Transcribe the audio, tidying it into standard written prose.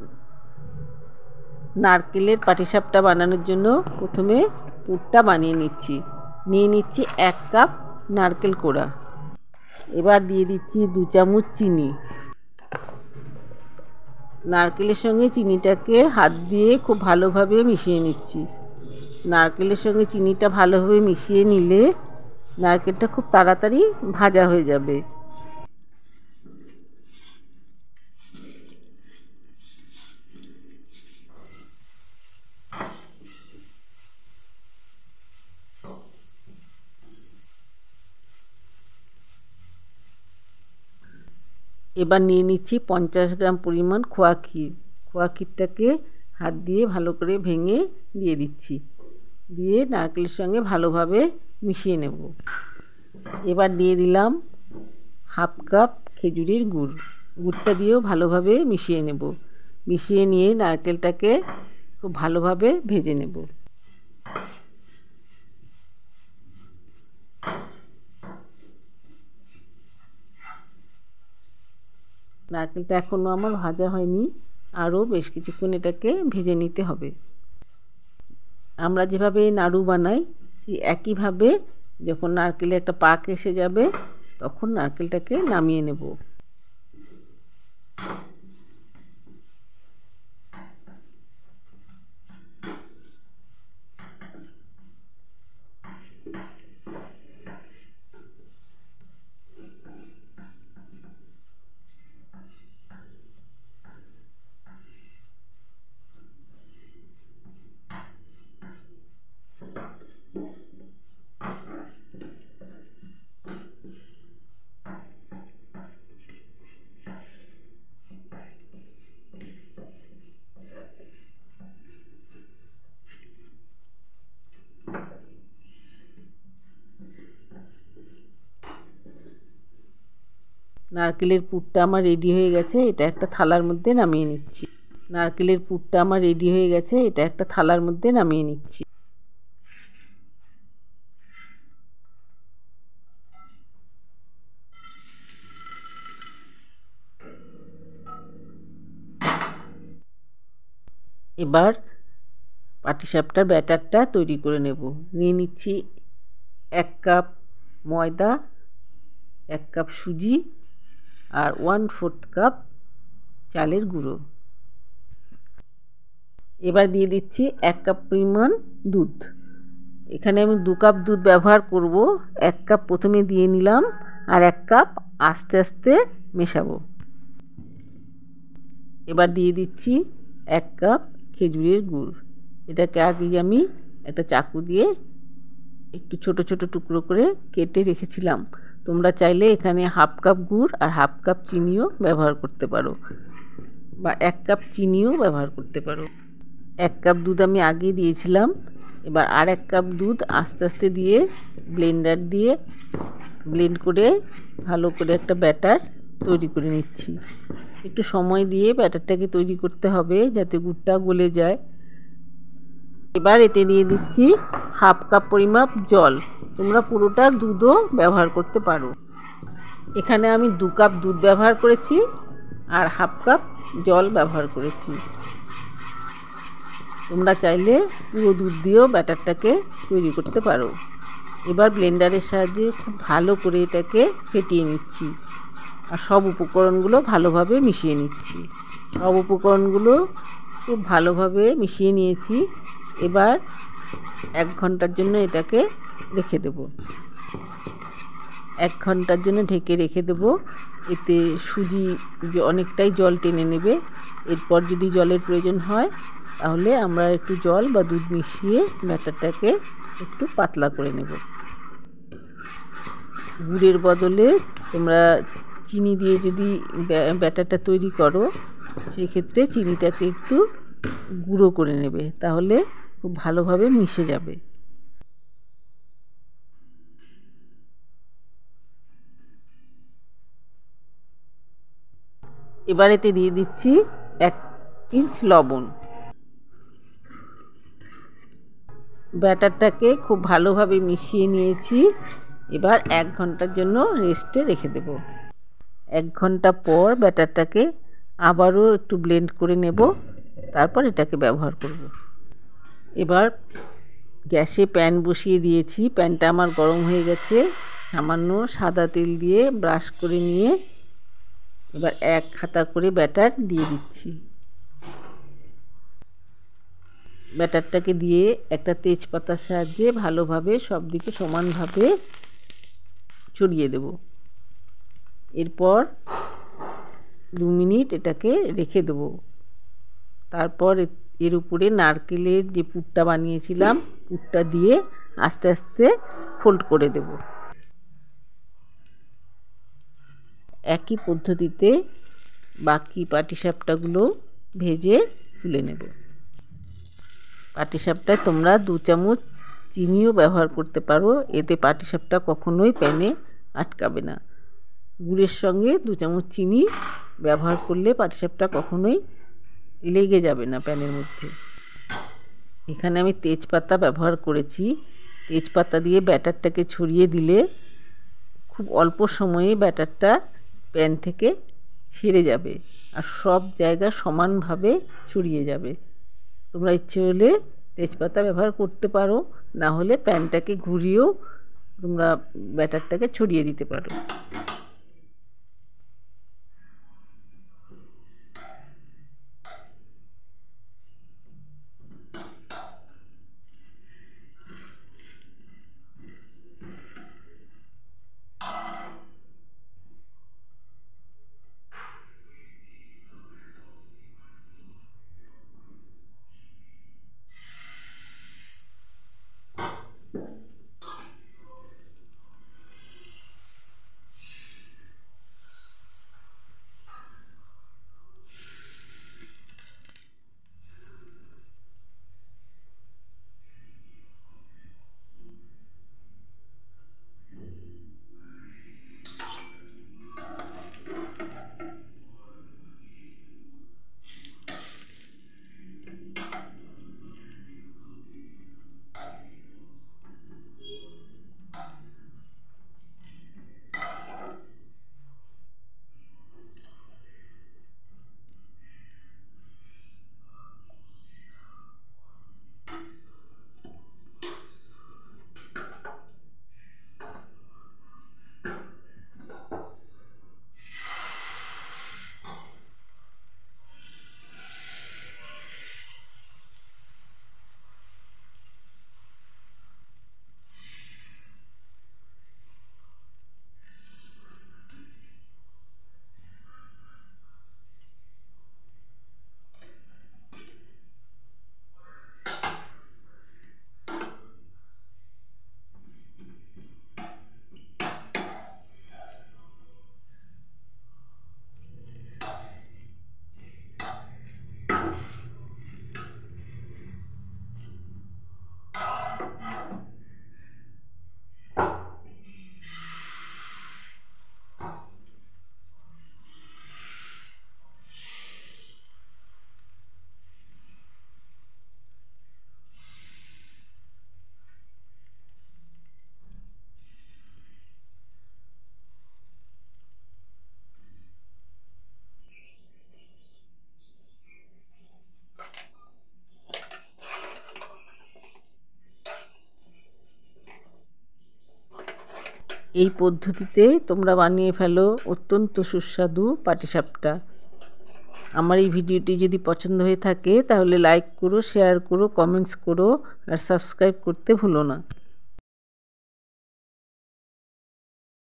নারকেলের পাটিসাপটা বানানোর জন্য প্রথমে পুরটা বানিয়ে নিচ্ছি। নিয়ে নিচ্ছি 1 কাপ নারকেল কোড়া। এবার দিয়ে দিচ্ছি 2 চামচ চিনি। নারকেলের সঙ্গে চিনিটাকে হাত দিয়ে খুব ভালোভাবে মিশিয়ে নিচ্ছি। নারকেলের সঙ্গে চিনিটা ভালোভাবে মিশিয়ে নিলে নারকেলটা খুব তাড়াতাড়ি ভাজা হয়ে যাবে। এবার নিয়ে নিচ্ছি 50 গ্রাম পরিমাণ খোয়া ক্ষীর। খোয়া ক্ষীরটাকে হাত দিয়ে ভালো করে ভেঙে দিয়ে দিচ্ছি। দিয়ে নারকেলের সঙ্গে ভালোভাবে মিশিয়ে নেব। এবার দিয়ে দিলাম 1/2 কাপ খেজুরের গুড়। গুড়টা দিয়েও ভালোভাবে মিশিয়ে নেব। মিশিয়ে নিয়ে নারকেলটাকে খুব ভালোভাবে ভেজে নেব। নারকেলটা এখনও আমার ভাজা হয়নি, আরও বেশ কিছুক্ষণ এটাকে ভেজে নিতে হবে। আমরা যেভাবে নাড়ু বানাই ঠিক একইভাবে যখন নারকেলে একটা পাক এসে যাবে তখন নারকেলটাকে নামিয়ে নেব। নারকেলের পুরটা আমার রেডি হয়ে গেছে, এটা একটা থালার মধ্যে নামিয়ে নিচ্ছি। নারকেলের পুরটা আমার রেডি হয়ে গেছে, এটা একটা থালার মধ্যে নামিয়ে নিচ্ছি। এবার পাটিসাপটার ব্যাটারটা তৈরি করে নেব। নিয়ে নিচ্ছি 1 কাপ ময়দা, 1 কাপ সুজি আর 1/4 কাপ চালের গুঁড়ো। এবার দিয়ে দিচ্ছি 1 কাপ পরিমাণ দুধ। এখানে আমি 2 কাপ দুধ ব্যবহার করব। 1 কাপ প্রথমে দিয়ে নিলাম আর 1 কাপ আস্তে আস্তে মেশাবো। এবার দিয়ে দিচ্ছি 1 কাপ খেজুরের গুড়। এটাকে আগেই আমি একটা চাকু দিয়ে একটু ছোট ছোট টুকরো করে কেটে রেখেছিলাম। তোমরা চাইলে এখানে 1/2 কাপ গুড় আর 1/2 কাপ চিনিও ব্যবহার করতে পারো, বা 1 কাপ চিনিও ব্যবহার করতে পারো। 1 কাপ দুধ আমি আগে দিয়েছিলাম। এবার আর 1 কাপ দুধ আস্তে আস্তে দিয়ে ব্লেন্ডার দিয়ে ব্লেন্ড করে ভালো করে একটা ব্যাটার তৈরি করে নিচ্ছি। একটু সময় দিয়ে ব্যাটারটাকে তৈরি করতে হবে যাতে গুড়টা গলে যায়। এবার এতে দিয়ে দিচ্ছি 1/2 কাপ পরিমাপ জল। তোমরা পুরোটা দুধও ব্যবহার করতে পারো। এখানে আমি 2 কাপ দুধ ব্যবহার করেছি আর 1/2 কাপ জল ব্যবহার করেছি। তোমরা চাইলে পুরো দুধ দিয়েও ব্যাটারটাকে তৈরি করতে পারো। এবার ব্লেন্ডারের সাহায্যে খুব ভালো করে এটাকে ফেটিয়ে নিচ্ছি আর সব উপকরণগুলো ভালোভাবে মিশিয়ে নিচ্ছি। সব উপকরণগুলো খুব ভালোভাবে মিশিয়ে নিয়েছি। এবার 1 ঘন্টার জন্য এটাকে রেখে দেব। 1 ঘন্টার জন্য ঢেকে রেখে দেব। এতে সুজি অনেকটাই জল টেনে নেবে। এরপর যদি জলের প্রয়োজন হয় তাহলে আমরা একটু জল বা দুধ মিশিয়ে ব্যাটারটাকে একটু পাতলা করে নেব। গুড়ের বদলে তোমরা চিনি দিয়ে যদি ব্যাটারটা তৈরি করো সেই ক্ষেত্রে চিনিটাকে একটু গুঁড়ো করে নেবে, তাহলে খুব ভালোভাবে মিশে যাবে। এবার এতে দিয়ে দিচ্ছি 1 পিঞ্চ লবণ। ব্যাটারটাকে খুব ভালোভাবে মিশিয়ে নিয়েছি। এবার 1 ঘন্টার জন্য রেস্টে রেখে দেব। 1 ঘন্টা পর ব্যাটারটাকে আবারও একটু ব্লেন্ড করে নেব, তারপর এটাকে ব্যবহার করব। এবার গ্যাসে প্যান বসিয়ে দিয়েছি, প্যানটা আমার গরম হয়ে গেছে। সামান্য সাদা তেল দিয়ে ব্রাশ করে নিয়ে এবার 1 হাতা করে ব্যাটার দিয়ে দিচ্ছি। ব্যাটারটাকে দিয়ে একটা তেজপাতার সাহায্যে ভালোভাবে সব দিকে সমানভাবে ছড়িয়ে দেব। এরপর 2 মিনিট এটাকে রেখে দেব। তারপর এর উপরে নারকেলের যে পুরটা বানিয়েছিলাম, পুরটা দিয়ে আস্তে আস্তে ফোল্ড করে দেব। একই পদ্ধতিতে বাকি পাটিসাপটাগুলো ভেজে তুলে নেব। পাটিসাপটায় তোমরা 2 চামচ চিনিও ব্যবহার করতে পারো, এতে পাটিসাপটা কখনোই প্যানে আটকাবে না। গুড়ের সঙ্গে 2 চামচ চিনি ব্যবহার করলে পাটিসাপটা কখনোই লেগে যাবে না প্যানের মধ্যে। এখানে আমি তেজপাতা ব্যবহার করেছি। তেজপাতা দিয়ে ব্যাটারটাকে ছড়িয়ে দিলে খুব অল্প সময়ে ব্যাটারটা প্যান থেকে ছেড়ে যাবে আর সব জায়গা সমানভাবে ছড়িয়ে যাবে। তোমরা ইচ্ছে হলে তেজপাতা ব্যবহার করতে পারো, না হলে প্যানটাকে ঘুরিয়েও তোমরা ব্যাটারটাকে ছড়িয়ে দিতে পারো। এই পদ্ধতিতে তোমরা বানিয়ে ফেলো অত্যন্ত সুস্বাদু পাটিসাপটা। আমার এই ভিডিওটি যদি পছন্দ হয়ে থাকে তাহলে লাইক করো, শেয়ার করো, কমেন্টস করো আর সাবস্ক্রাইব করতে ভুলো না।